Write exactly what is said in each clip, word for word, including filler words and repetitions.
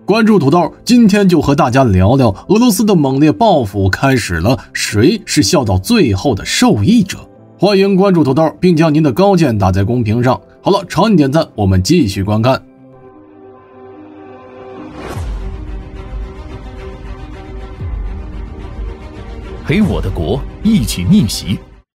关注土豆，今天就和大家聊聊俄罗斯的猛烈报复开始了，谁是笑到最后的受益者？欢迎关注土豆，并将您的高见打在公屏上。好了，长按点赞，我们继续观看。 陪我的国一起逆袭。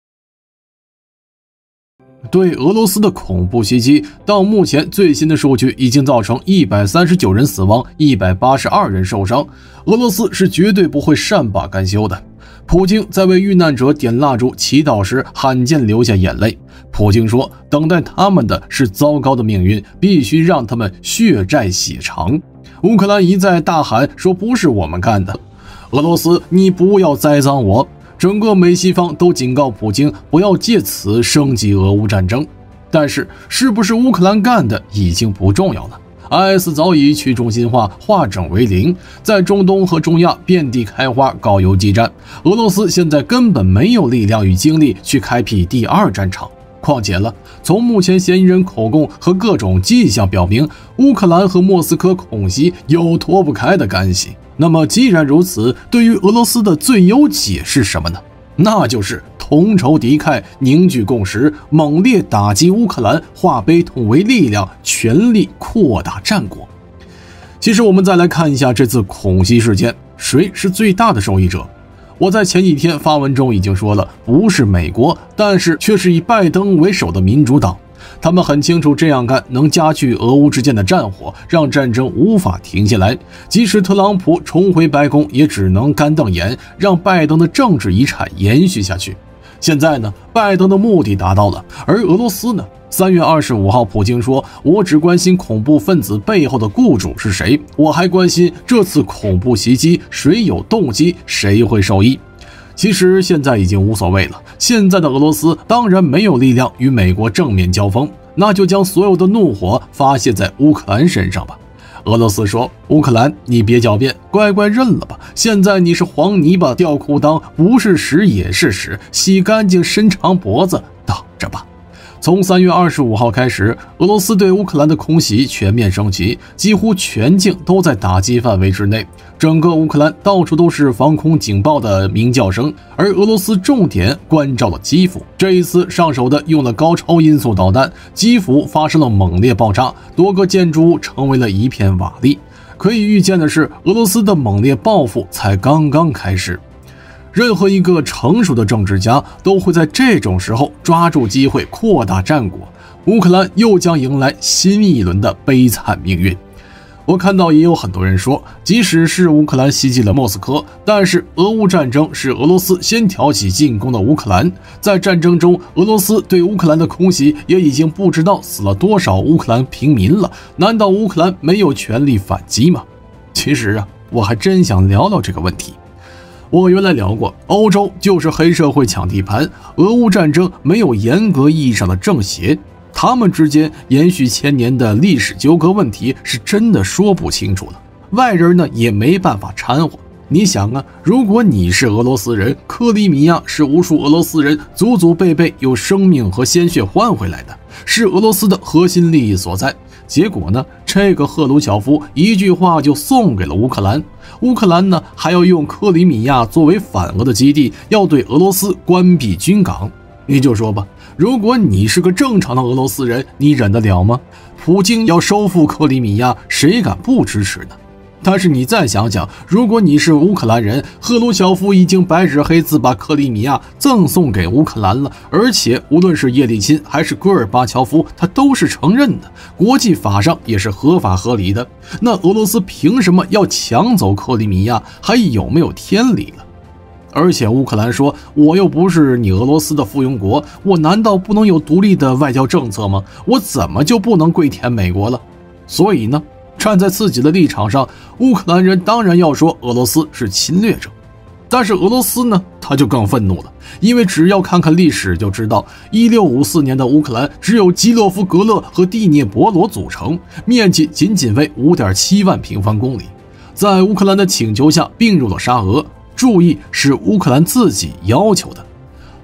对俄罗斯的恐怖袭击，到目前最新的数据已经造成一百三十九人死亡，一百八十二人受伤。俄罗斯是绝对不会善罢甘休的。普京在为遇难者点蜡烛祈祷时，罕见流下眼泪。普京说，等待他们的是糟糕的命运，必须让他们血债血偿。乌克兰一再大喊说，不是我们干的。俄罗斯，你不要栽赃我。整个美西方都警告普京不要借此升级俄乌战争，但是是不是乌克兰干的已经不重要了。I S 早已去中心化，化整为零，在中东和中亚遍地开花，搞游击战。俄罗斯现在根本没有力量与精力去开辟第二战场。况且了，从目前嫌疑人口供和各种迹象表明，乌克兰和莫斯科恐袭有脱不开的干系。那么既然如此，对于俄罗斯的最优解是什么呢？那就是同仇敌忾，凝聚共识，猛烈打击乌克兰，化悲痛为力量，全力扩大战果。其实我们再来看一下这次恐袭事件，谁是最大的受益者？我在前几天发文中已经说了，不是美国，但是却是以拜登为首的民主党。他们很清楚这样干能加剧俄乌之间的战火，让战争无法停下来。即使特朗普重回白宫，也只能干瞪眼，让拜登的政治遗产延续下去。现在呢，拜登的目的达到了，而俄罗斯呢？三月二十五号，普京说：“我只关心恐怖分子背后的雇主是谁，我还关心这次恐怖袭击谁有动机，谁会受益。”其实现在已经无所谓了，现在的俄罗斯当然没有力量与美国正面交锋，那就将所有的怒火发泄在乌克兰身上吧。俄罗斯说，乌克兰你别狡辩，乖乖认了吧，现在你是黄泥巴掉裤裆，不是屎也是屎，洗干净伸长脖子等着吧。从三月二十五号开始，俄罗斯对乌克兰的空袭全面升级，几乎全境都在打击范围之内。整个乌克兰到处都是防空警报的鸣叫声，而俄罗斯重点关照了基辅。这一次上手的用了高超音速导弹，基辅发生了猛烈爆炸，多个建筑物成为了一片瓦砾。可以预见的是，俄罗斯的猛烈报复才刚刚开始。任何一个成熟的政治家都会在这种时候抓住机会扩大战果，乌克兰又将迎来新一轮的悲惨命运。我看到也有很多人说，即使是乌克兰袭击了莫斯科，但是俄乌战争是俄罗斯先挑起进攻的乌克兰，在战争中，俄罗斯对乌克兰的空袭也已经不知道死了多少乌克兰平民了，难道乌克兰没有权利反击吗？其实啊，我还真想聊聊这个问题。我原来聊过，欧洲就是黑社会抢地盘，俄乌战争没有严格意义上的正邪，他们之间延续千年的历史纠葛问题是真的说不清楚了，外人呢也没办法掺和。你想啊，如果你是俄罗斯人，克里米亚是无数俄罗斯人祖祖辈辈用生命和鲜血换回来的，是俄罗斯的核心利益所在。结果呢，这个赫鲁晓夫一句话就送给了乌克兰，乌克兰呢还要用克里米亚作为反俄的基地，要对俄罗斯关闭军港。你就说吧，如果你是个正常的俄罗斯人，你忍得了吗？普京要收复克里米亚，谁敢不支持呢？但是你再想想，如果你是乌克兰人，赫鲁晓夫已经白纸黑字把克里米亚赠送给乌克兰了，而且无论是叶利钦还是戈尔巴乔夫，他都是承认的，国际法上也是合法合理的。那俄罗斯凭什么要抢走克里米亚？还有没有天理了？而且乌克兰说，我又不是你俄罗斯的附庸国，我难道不能有独立的外交政策吗？我怎么就不能跪舔美国了？所以呢，站在自己的立场上，乌克兰人当然要说俄罗斯是侵略者。但是俄罗斯呢，他就更愤怒了，因为只要看看历史就知道，一六五四年的乌克兰只有基洛夫格勒和第聂伯罗组成，面积仅仅为 五点七万平方公里，在乌克兰的请求下并入了沙俄。注意，是乌克兰自己要求的。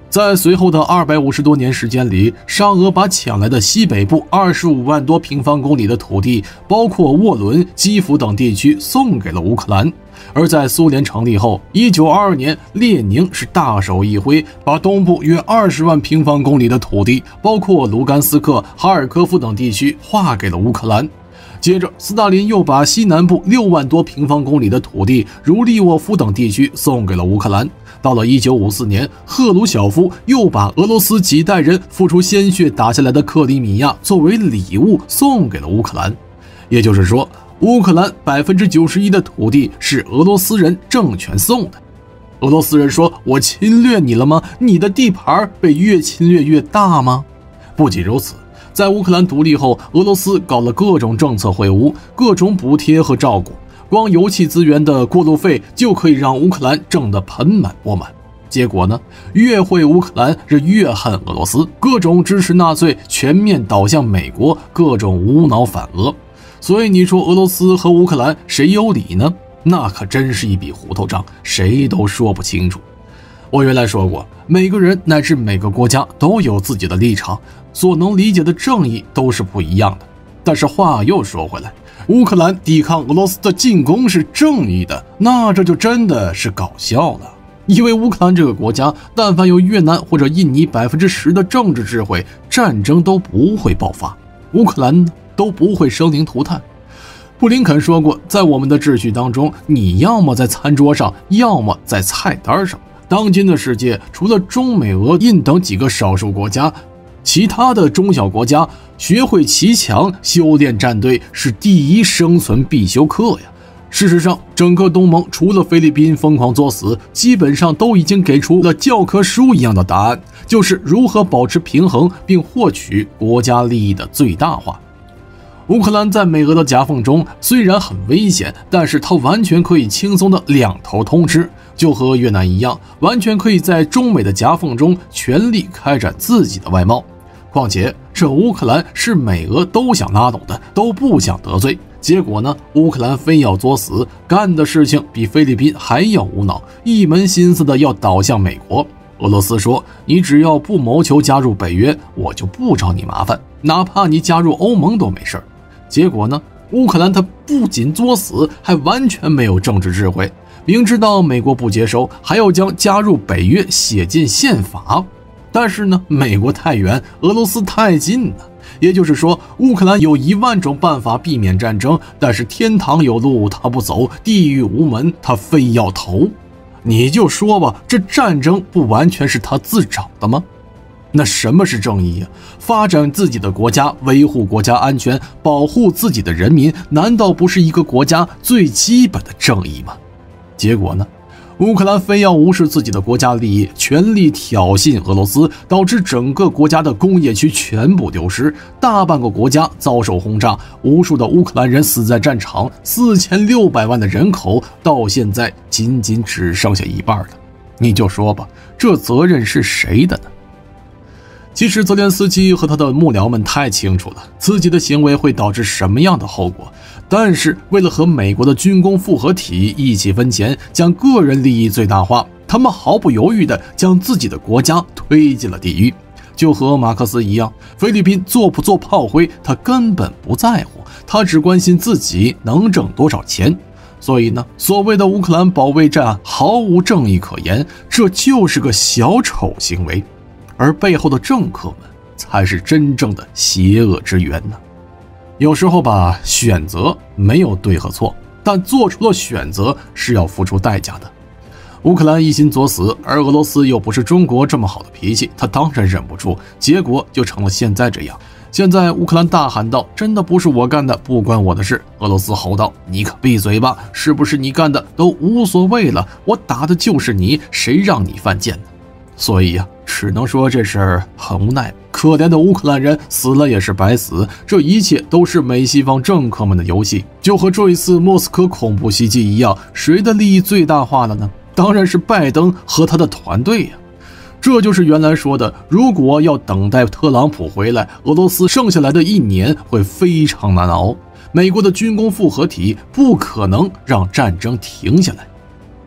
在随后的二百五十多年时间里，沙俄把抢来的西北部二十五万多平方公里的土地，包括沃伦、基辅等地区，送给了乌克兰。而在苏联成立后，一九二二年，列宁是大手一挥，把东部约二十万平方公里的土地，包括卢甘斯克、哈尔科夫等地区，划给了乌克兰。接着，斯大林又把西南部六万多平方公里的土地，如利沃夫等地区送给了乌克兰。到了一九五四年，赫鲁晓夫又把俄罗斯几代人付出鲜血打下来的克里米亚作为礼物送给了乌克兰。也就是说，乌克兰百分之九十一的土地是俄罗斯人政权送的。俄罗斯人说：“我侵略你了吗？你的地盘被越侵略越大吗？”不仅如此，在乌克兰独立后，俄罗斯搞了各种政策会晤、各种补贴和照顾，光油气资源的过路费就可以让乌克兰挣得盆满钵满。结果呢，越会乌克兰是越恨俄罗斯，各种支持纳粹，全面倒向美国，各种无脑反俄。所以你说俄罗斯和乌克兰谁有理呢？那可真是一笔糊涂账，谁都说不清楚。我原来说过，每个人乃至每个国家都有自己的立场，所能理解的正义都是不一样的。但是话又说回来，乌克兰抵抗俄罗斯的进攻是正义的，那这就真的是搞笑了。因为乌克兰这个国家，但凡有越南或者印尼百分之十的政治智慧，战争都不会爆发，乌克兰呢都不会生灵涂炭。布林肯说过，在我们的秩序当中，你要么在餐桌上，要么在菜单上。当今的世界，除了中美俄印等几个少数国家，其他的中小国家学会骑墙、修炼战队是第一生存必修课呀。事实上，整个东盟除了菲律宾疯狂作死，基本上都已经给出了教科书一样的答案，就是如何保持平衡并获取国家利益的最大化。乌克兰在美俄的夹缝中虽然很危险，但是它完全可以轻松的两头通吃，就和越南一样，完全可以在中美的夹缝中全力开展自己的外贸。况且这乌克兰是美俄都想拉拢的，都不想得罪，结果呢，乌克兰非要作死，干的事情比菲律宾还要无脑，一门心思的要倒向美国。俄罗斯说，你只要不谋求加入北约，我就不找你麻烦，哪怕你加入欧盟都没事。结果呢，乌克兰他不仅作死，还完全没有政治智慧，明知道美国不接收，还要将加入北约写进宪法。但是呢，美国太远，俄罗斯太近了。也就是说，乌克兰有一万种办法避免战争，但是天堂有路他不走，地狱无门他非要投。你就说吧，这战争不完全是他自找的吗？那什么是正义啊？发展自己的国家，维护国家安全，保护自己的人民，难道不是一个国家最基本的正义吗？结果呢，乌克兰非要无视自己的国家利益，全力挑衅俄罗斯，导致整个国家的工业区全部丢失，大半个国家遭受轰炸，无数的乌克兰人死在战场，四千六百万的人口到现在仅仅只剩下一半了。你就说吧，这责任是谁的呢？其实泽连斯基和他的幕僚们太清楚了，自己的行为会导致什么样的后果，但是为了和美国的军工复合体一起分钱，将个人利益最大化，他们毫不犹豫地将自己的国家推进了地狱。就和马克思一样，菲律宾做不做炮灰他根本不在乎，他只关心自己能挣多少钱。所以呢，所谓的乌克兰保卫战毫无正义可言，这就是个小丑行为，而背后的政客们才是真正的邪恶之源呢。有时候吧，选择没有对和错，但做出了选择是要付出代价的。乌克兰一心作死，而俄罗斯又不是中国这么好的脾气，他当然忍不住，结果就成了现在这样。现在乌克兰大喊道：“真的不是我干的，不关我的事。”俄罗斯吼道：“你可闭嘴吧，是不是你干的都无所谓了，我打的就是你，谁让你犯贱呢？”所以呀、啊，只能说这事儿很无奈。可怜的乌克兰人死了也是白死，这一切都是美西方政客们的游戏，就和这一次莫斯科恐怖袭击一样，谁的利益最大化了呢？当然是拜登和他的团队呀。这就是原来说的，如果要等待特朗普回来，俄罗斯剩下来的一年会非常难熬。美国的军工复合体不可能让战争停下来。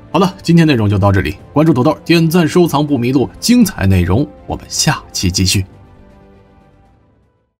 好了，今天内容就到这里，关注土豆，点赞收藏不迷路，精彩内容我们下期继续。